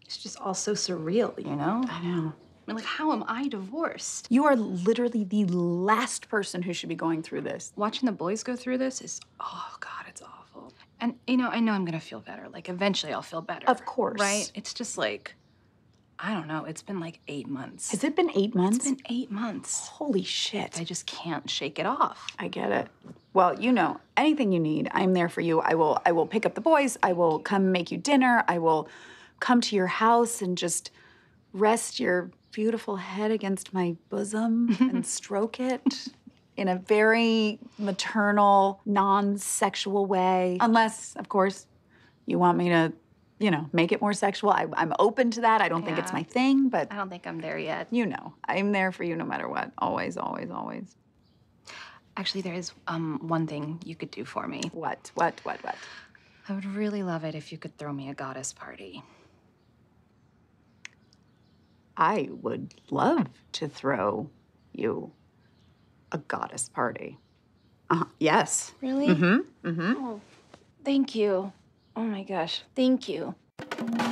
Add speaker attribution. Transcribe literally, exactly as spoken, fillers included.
Speaker 1: It's just all so surreal, you know?
Speaker 2: I know.
Speaker 1: I mean, like, how am I divorced?
Speaker 2: You are literally the last person who should be going through this.
Speaker 1: Watching the boys go through this is, oh God, it's awful. And, you know, I know I'm gonna feel better. Like, eventually I'll feel better.
Speaker 2: Of course.
Speaker 1: Right? It's just like, I don't know. It's been like eight months.
Speaker 2: Has it been eight months?
Speaker 1: It's been eight months.
Speaker 2: Holy shit.
Speaker 1: I just can't shake it off.
Speaker 2: I get it. Well, you know, anything you need, I'm there for you. I will I will pick up the boys. I will come make you dinner. I will come to your house and just rest your beautiful head against my bosom and stroke it in a very maternal, non-sexual way. Unless, of course, you want me to, you know, make it more sexual. I, I'm open to that. I don't think it's
Speaker 1: Yeah.
Speaker 2: my thing, but
Speaker 1: I don't think I'm there yet.
Speaker 2: you know, I'm there for you no matter what. Always, always, always.
Speaker 1: Actually, there is um, one thing you could do for me.
Speaker 2: What, what, what, what?
Speaker 1: I would really love it if you could throw me a goddess party.
Speaker 2: I would love to throw you a goddess party. Uh, yes.
Speaker 1: Really?
Speaker 2: Mm-hmm. Mm-hmm.
Speaker 1: Oh, thank you. Oh my gosh, thank you.